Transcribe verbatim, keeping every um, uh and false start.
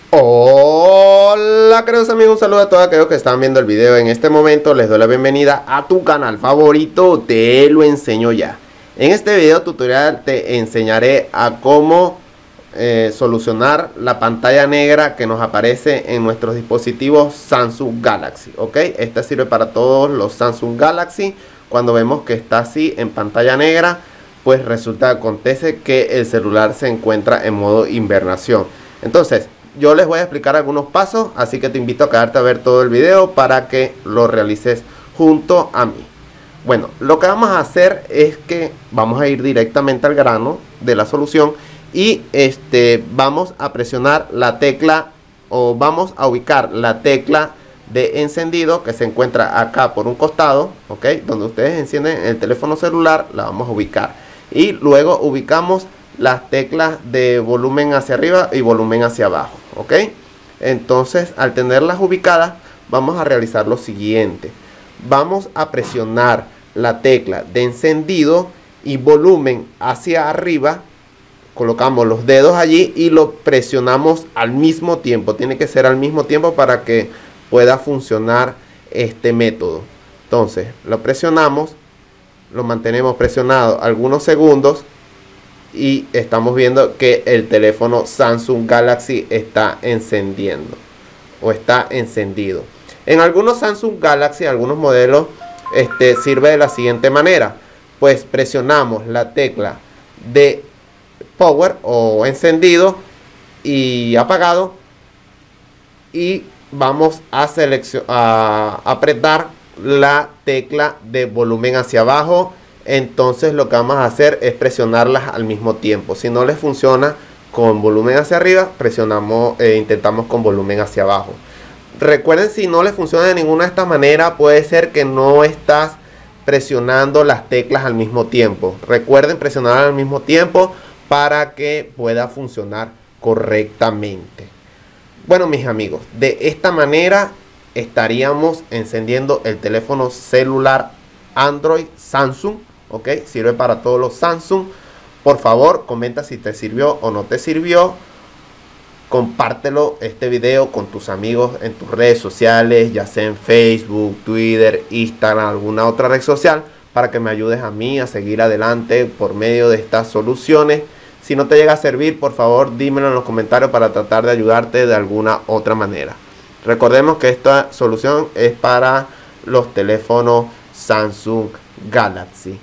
Hola queridos amigos, un saludo a todos aquellos que están viendo el video. En este momento les doy la bienvenida a tu canal favorito, Te Lo Enseño Ya. En este video tutorial te enseñaré a cómo eh, solucionar la pantalla negra que nos aparece en nuestros dispositivos Samsung Galaxy. Ok, esta sirve para todos los Samsung Galaxy. Cuando vemos que está así en pantalla negra, pues resulta acontece que el celular se encuentra en modo invernación. Entonces yo les voy a explicar algunos pasos, así que te invito a quedarte a ver todo el video para que lo realices junto a mí. Bueno, lo que vamos a hacer es que vamos a ir directamente al grano de la solución y este vamos a presionar la tecla o vamos a ubicar la tecla de encendido que se encuentra acá por un costado, ok, donde ustedes encienden el teléfono celular, la vamos a ubicar y luego ubicamos las teclas de volumen hacia arriba y volumen hacia abajo, ok. Entonces, al tenerlas ubicadas, vamos a realizar lo siguiente: vamos a presionar la tecla de encendido y volumen hacia arriba, colocamos los dedos allí y lo presionamos al mismo tiempo. Tiene que ser al mismo tiempo para que pueda funcionar este método. Entonces lo presionamos, lo mantenemos presionado algunos segundos y estamos viendo que el teléfono Samsung Galaxy está encendiendo o está encendido. En algunos Samsung Galaxy, algunos modelos, este sirve de la siguiente manera: pues presionamos la tecla de power o encendido y apagado y vamos a seleccionar a apretar la tecla de volumen hacia abajo. Entonces lo que vamos a hacer es presionarlas al mismo tiempo. Si no les funciona con volumen hacia arriba, presionamos eh, intentamos con volumen hacia abajo. Recuerden, si no les funciona de ninguna de estas maneras, puede ser que no estás presionando las teclas al mismo tiempo. Recuerden presionar al mismo tiempo para que pueda funcionar correctamente. Bueno, mis amigos, de esta manera estaríamos encendiendo el teléfono celular Android Samsung. Ok, sirve para todos los Samsung. Por favor, comenta si te sirvió o no te sirvió. Compártelo este video con tus amigos en tus redes sociales, ya sea en Facebook, Twitter, Instagram, alguna otra red social, para que me ayudes a mí a seguir adelante por medio de estas soluciones. Si no te llega a servir, por favor dímelo en los comentarios para tratar de ayudarte de alguna otra manera. Recordemos que esta solución es para los teléfonos Samsung Galaxy.